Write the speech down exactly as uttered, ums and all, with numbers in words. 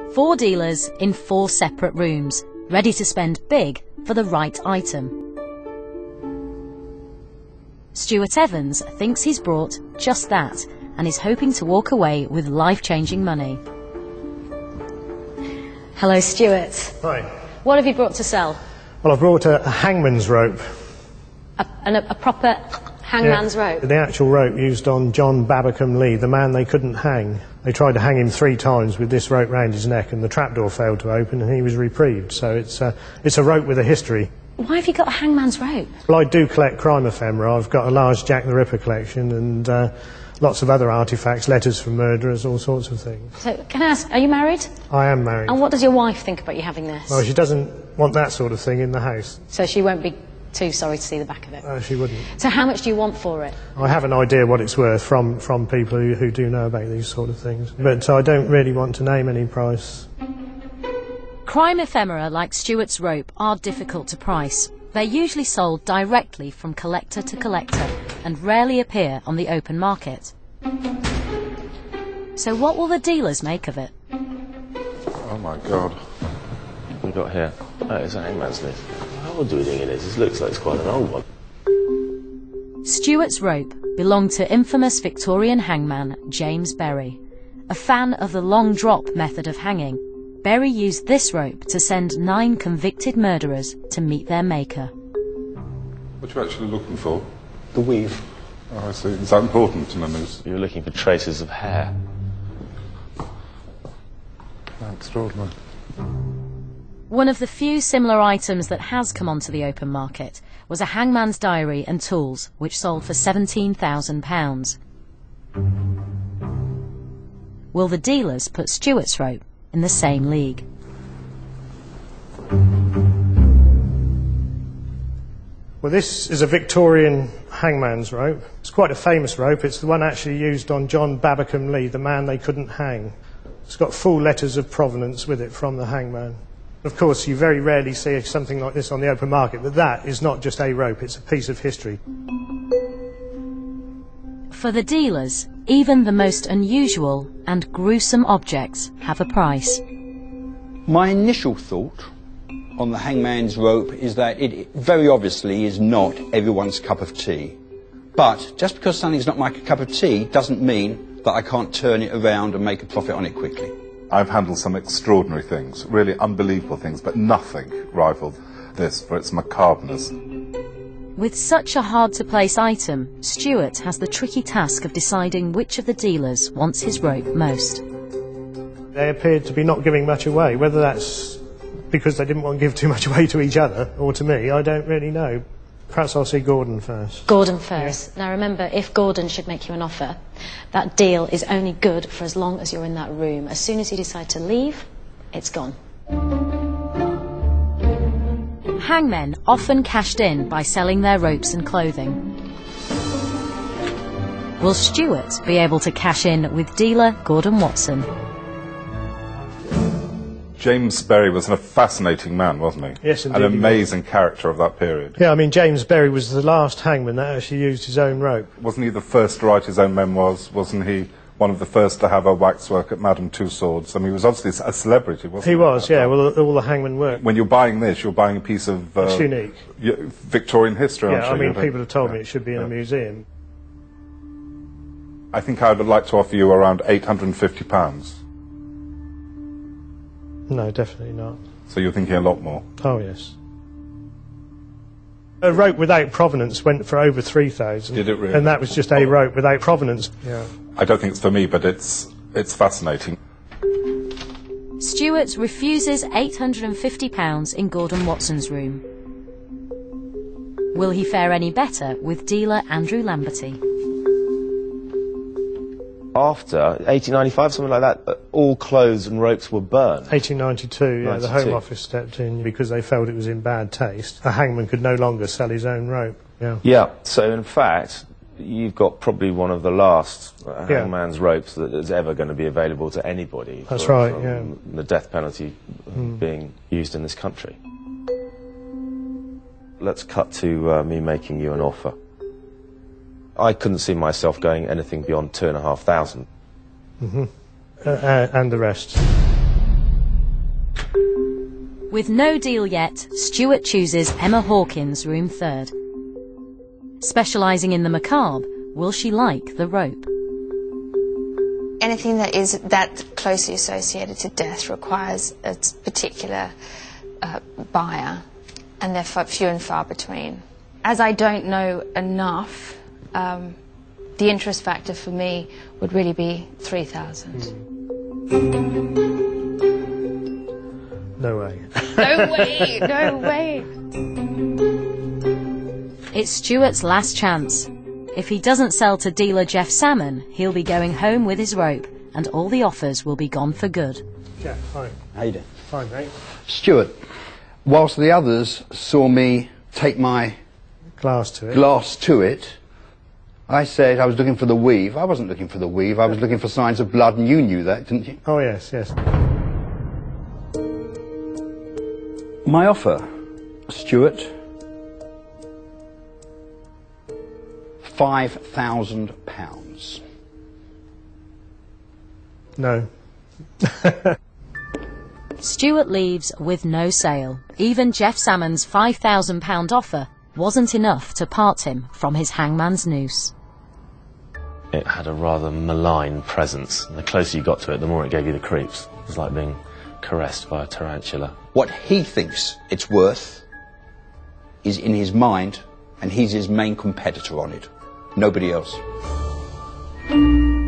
Four dealers in four separate rooms, ready to spend big for the right item. Stewart Evans thinks he's brought just that and is hoping to walk away with life-changing money. Hello, Stewart. Hi. What have you brought to sell? Well, I've brought a, a hangman's rope. A, an, a proper hangman's yeah, rope? The actual rope used on John Babbacombe Lee, the man they couldn't hang. They tried to hang him three times with this rope round his neck, and the trapdoor failed to open and he was reprieved. So it's a, it's a rope with a history. Why have you got a hangman's rope? Well, I do collect crime ephemera. I've got a large Jack the Ripper collection and uh, lots of other artefacts, letters from murderers, all sorts of things. So, can I ask, are you married? I am married. And what does your wife think about you having this? Well, she doesn't want that sort of thing in the house. So she won't be too sorry to see the back of it? Uh, she wouldn't. So how much do you want for it? I have an idea what it's worth from, from people who, who do know about these sort of things, but I don't really want to name any price. Crime ephemera like Stewart's rope are difficult to price. They're usually sold directly from collector to collector and rarely appear on the open market. So what will the dealers make of it? Oh my God. What have we got here? Oh, it's a hangman's list. How old do we think it is? This looks like it's quite an old one. Stewart's rope belonged to infamous Victorian hangman James Berry. A fan of the long drop method of hanging, Berry used this rope to send nine convicted murderers to meet their maker. What are you actually looking for? The weave. Oh, I see. Is that important in a noose? You were looking for traces of hair. Oh, extraordinary. One of the few similar items that has come onto the open market was a hangman's diary and tools, which sold for seventeen thousand pounds. Will the dealers put Stewart's rope in the same league? Well, this is a Victorian hangman's rope. It's quite a famous rope. It's the one actually used on John Babbacombe Lee, the man they couldn't hang. It's got full letters of provenance with it from the hangman. Of course, you very rarely see something like this on the open market, but that is not just a rope, it's a piece of history. For the dealers, even the most unusual and gruesome objects have a price. My initial thought on the hangman's rope is that it very obviously is not everyone's cup of tea. But just because something's not my cup of tea doesn't mean that I can't turn it around and make a profit on it quickly. I've handled some extraordinary things, really unbelievable things, but nothing rivaled this for its macabreness. With such a hard-to-place item, Stewart has the tricky task of deciding which of the dealers wants his rope most. They appeared to be not giving much away. Whether that's because they didn't want to give too much away to each other or to me, I don't really know. Perhaps I'll see Gordon first. Gordon first. Yeah. Now remember, if Gordon should make you an offer, that deal is only good for as long as you're in that room. As soon as you decide to leave, it's gone. Hangmen often cashed in by selling their ropes and clothing. Will Stewart be able to cash in with dealer Gordon Watson? James Berry was a fascinating man, wasn't he? Yes, indeed. An amazing character of that period. Yeah, I mean, James Berry was the last hangman that actually used his own rope. Wasn't he the first to write his own memoirs? Wasn't he one of the first to have a waxwork at Madame Tussauds? I mean, he was obviously a celebrity, wasn't he? He was, yeah. Well, all the hangman work. When you're buying this, you're buying a piece of uh, it's unique. Victorian history. Yeah, I'm sure I mean, people have told yeah. me it should be in yeah. a museum. I think I would like to offer you around eight hundred and fifty pounds. No, definitely not. So you're thinking a lot more? Oh, yes. A rope without provenance went for over three thousand. Did it really? And that was just a rope without provenance. Yeah. I don't think it's for me, but it's, it's fascinating. Stewart refuses eight hundred and fifty pounds in Gordon Watson's room. Will he fare any better with dealer Andrew Lamberty? After eighteen ninety-five, something like that, all clothes and ropes were burned. eighteen ninety-two, yeah, the Home ninety-two. Office stepped in because they felt it was in bad taste. A hangman could no longer sell his own rope. Yeah. Yeah, so in fact, you've got probably one of the last uh, Yeah. hangman's ropes that is ever going to be available to anybody. That's for, right, from yeah. The death penalty Mm. being used in this country. Let's cut to uh, me making you an offer. I couldn't see myself going anything beyond two and a half thousand. Mm-hmm. Uh, uh, and the rest. With no deal yet, Stewart chooses Emma Hawkins' room third. Specialising in the macabre, will she like the rope? Anything that is that closely associated to death requires a particular uh, buyer, and they're few and far between. As I don't know enough, um, the interest factor for me would really be three thousand. Mm. No way. No way, no way. It's Stewart's last chance. If he doesn't sell to dealer Jeff Salmon, he'll be going home with his rope, and all the offers will be gone for good. Jeff, fine. How you doing? Fine, mate. Stewart, whilst the others saw me take my Glass to it. glass to it, I said I was looking for the weave. I wasn't looking for the weave, I was looking for signs of blood, and you knew that, didn't you? Oh, yes, yes. My offer, Stewart, five thousand pounds. No. Stewart leaves with no sale. Even Jeff Salmon's five thousand pound offer wasn't enough to part him from his hangman's noose. It had a rather malign presence, and the closer you got to it, the more it gave you the creeps. It was like being caressed by a tarantula. What he thinks it's worth is in his mind, and he's his main competitor on it. Nobody else.